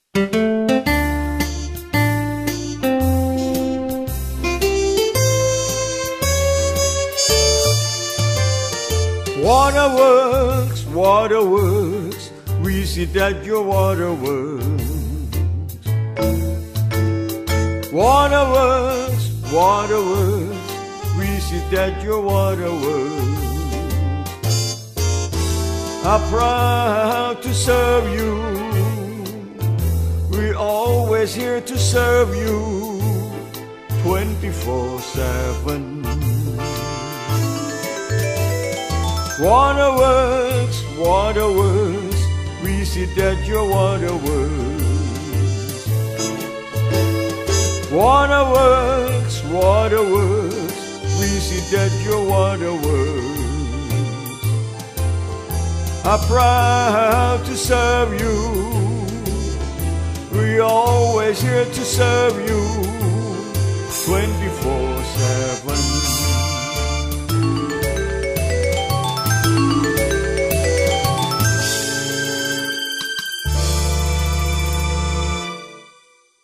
Waterworks, waterworks, we see that your waterworks. Waterworks, waterworks, we see that your waterworks are proud to serve you. We're always here to serve you 24/7. Waterworks, waterworks, we see that your waterworks. Waterworks, waterworks, we see that your waterworks are proud to serve you. We're always here to serve you 24/7.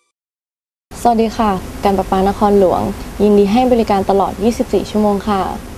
สวัสดีค่ะการประปานครหลวงยินดีให้บริการตลอด 24 ชั่วโมงค่ะ